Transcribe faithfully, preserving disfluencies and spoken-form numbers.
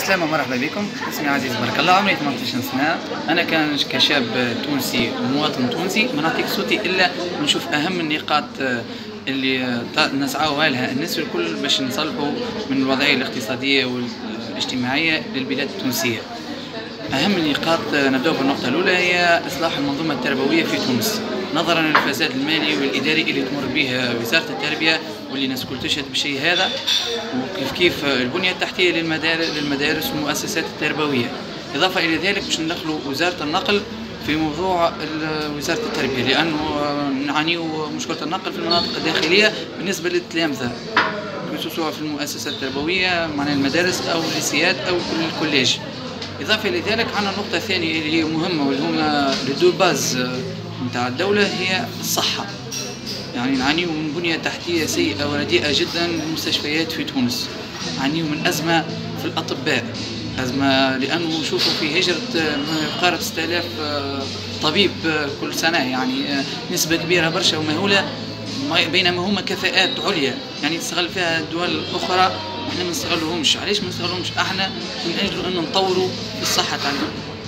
السلامة، مرحبا بكم. اسمي عزيز بارك الله، عمري ثمانية عشر سنة. أنا كان كشاب تونسي ومواطن تونسي ما نعطيك صوتي إلا نشوف أهم النقاط اللي نسعى لها الناس الكل باش نصلحوا من الوضعية الاقتصادية والاجتماعية للبلاد التونسية. أهم النقاط نبدأ بالنقطة الأولى هي إصلاح المنظومة التربوية في تونس، نظرا للفساد المالي والإداري اللي تمر به وزارة التربية واللي الناس الكل تشهد بالشيء هذا، وكيف كيف البنية التحتية للمدارس للمدارس والمؤسسات التربوية. إضافة إلى ذلك باش ندخلوا وزارة النقل في موضوع وزارة التربية، لأنه نعانيو مشكلة النقل في المناطق الداخلية بالنسبة للتلامذة، سواء في المؤسسات التربوية معناها المدارس أو الليسيات أو الكوليج. إضافة إلى ذلك عندنا النقطة الثانية اللي هي مهمة واللي هما لدو باز نتاع الدولة، هي الصحة. يعني نعانيو من بنية تحتية سيئة ورديئة جدا للمستشفيات في تونس، نعانيو من أزمة في الأطباء، أزمة لأنه نشوفوا في هجرة ما يقارب ستة آلاف طبيب كل سنة، يعني نسبة كبيرة برشا ومهولة، بينما هما كفاءات عليا يعني تستغل فيها الدول الأخرى، احنا ما نستغلوهمش. علاش ما نستغلوهمش؟ احنا من أجل أن نطوروا في الصحة تاعنا.